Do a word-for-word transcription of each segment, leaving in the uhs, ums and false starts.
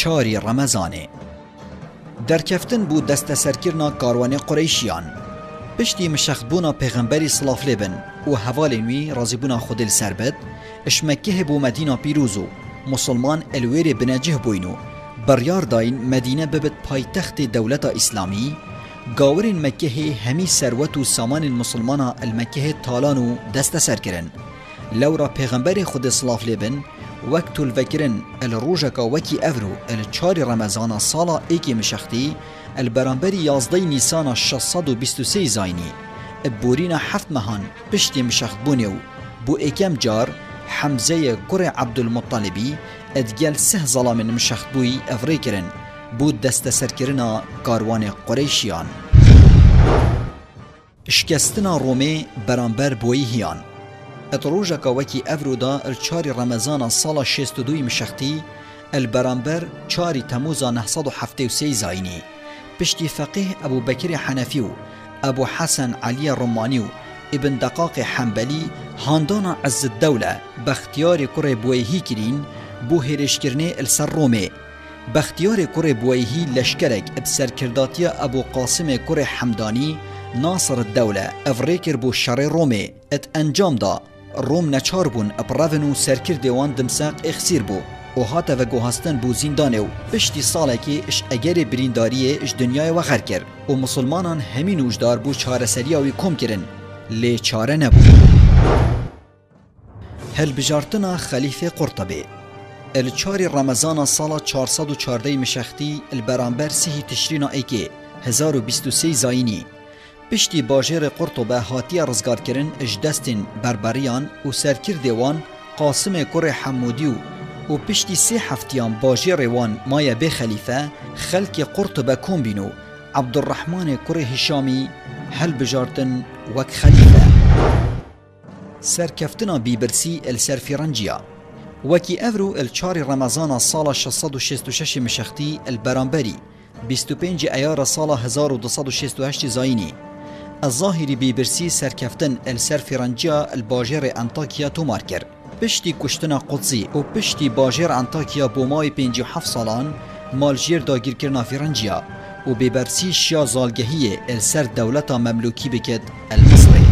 چاری رمضانه درکفتن بو دست سرکرنا کاروان قریشیان پشتی مشخبونا پیغمبری صلاف لبن و حوال نوی رازیبونا خودل سربت اش مکه بو مدینه پیروزو مسلمان الویر بنجه بوینو بریار داین مدینه ببت پایتخت دولت اسلامی گاورین مکه همی ثروت و سامان المسلمان المکه تالانو دست سر کرن لورا پیغمبر خود صلاف لبن وقت الفکرن الروجکا وکی افرو الچار رمضان سالا ایکی مشختی البرانبری یازده نیسان شصد و بیست و سه زاینی بورین هفت مهان پشتی مشخت بونیو بو ایکم جار حمزه کر عبدالمطلبی ادگل سه ظلام مشخت بوی افری کرن بود دست سرکرنا کاروان قریشیان شکستنا رومی برانبر بوی هیان اتروجکا وکی افرودا الچاری رمضان سال شصت و دو مشختی البرانبر چاری تموز نهصد و هفتاد و سه زاینی پشتی فقیه ابو بکر حنفیو ابو حسن علی رمانیو ابن دقاق حنبلی هاندانا عز الدوله بختیار کره بویهی کرین بو هرشکرنه السر رومه بختیار کره بویهی لشکرک بسرکرداتیا ابو قاسم کره حمدانی ناصر الدوله افریکر بو شر رومه ات انجام دا روم نچار بون ابراونو سرکر دیوان دمساق اخسیر بو و هاته و گوهستن بو زیندانو پشتی ساله که اش اگر برینداریه اش دنیای و غر کر و مسلمانان همین اوجدار بو چاره سریاوی کم کرن لی چاره نبو هل بجارتنا خلیفه قرطبه الچاری رمضان سال چهارصد و چهارده مشختی البرانبر سهی تشرین ایکه هزار و بیست و سه زاینی پشتی باجر قرطبه هاتی رزگار کرن اش دستین بربریان و سرکر دیوان قاسم کر حمودیو و پشتی سه هفتیان باجر وان مایا به خلیفه خلک قرطبه کن بینو عبدالرحمن کر هشامی هل بجارتن وک خلیفه سرکفتنا بیبرسی السرفرنجیا وکی افرو الچار رمضان سال شصد و شصت و شش مشختی البرانبری بیست و پنج ایار سال هزار و دویست و شصت و هشت زاینی الظاهری بیبرسی سرکفتن السرفرنجیا الباجر انطاکیا تومار کرد پشتی کشتنا قدسی و پشتی باجر انطاکیا بومای پنج و هفت سالان مالجیر داگیر کرنا فرنجیا و بیبرسی شیا زالگهی السر دولتا مملوکی بکد المصری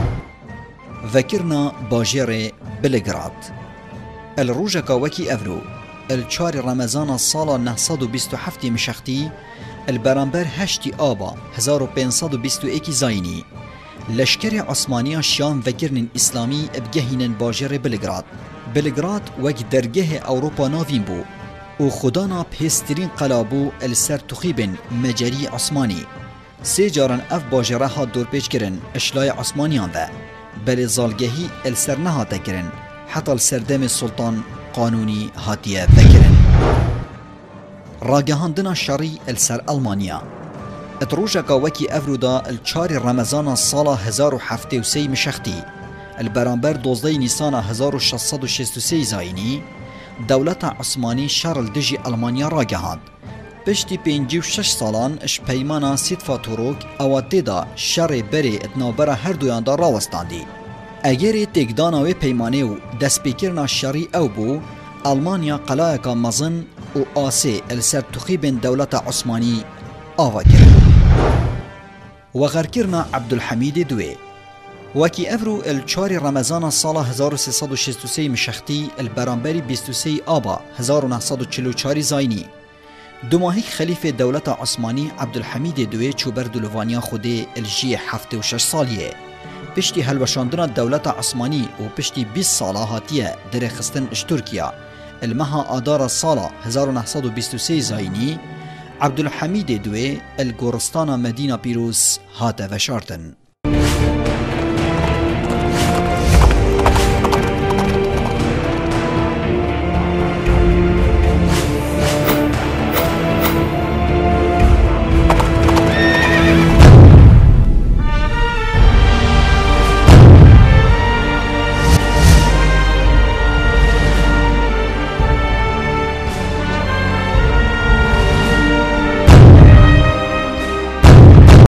وکرنا باجر بلگراد الروجکا وکی افرو الچار رمضان سال نهصد و بیست و هفت مشختی البرانبر هشتی آبا هزار و پانصد و بیست و یک زاینی لشکر عثمانی شام وکرن اسلامی ابگهینن باجر بلگراد بلگراد وک درگه اوروپا ناوین بو و خدانا پیسترین قلابو السر تخیبن مجری عثمانی سه جارن اف باجره ها دورپیچ کرن اشلای عثمانیان ده بل زالگهی السر نهاته کرن حتی السردم سلطان قانونی هاتیه وکرن راگهاندنا شری السر المانیا اتروجکا وکی افرودا الچار رمضان سال هزار و هفتاد و سه مشختی البرانبر دوزده نیسان هزار و شصت و شصت و سه زاینی دولت عثمانی شرل دجی المانیا راگهاند پشتی پنجی و شش سالان اش پیمانا سیدفا توروک اواده دا شر بری اتنابرا هر دویان دا راوستاندی اگر تکدانا و پیمانه و دست بکرنا شری او بو المانیا قلایکا مزن و آسه السر تخیبن دولت عثمانی آوا کرد و غرکرنا عبدالحمید دوی وکی افرو الچار رمضان سال هزار و سیصد و شصت و سه مشختی البرانبری بیست و سه آبا هزار و نهصد و چهل و چهار زاینی دو ماهی خلیفه دولت عثمانی عبدالحمید دوی چوبر دلوانیا خوده الجی هفته و شش سالیه پشتی هلوشاندنا دولت عثمانی و پشتی بیست ساله هاتیه در خستن اش ترکیا المها آدار سالا هزار و نهصد و بیست و سه زاینی عبدالحمید دوی الگورستان مدینه پیروز هات وشارتن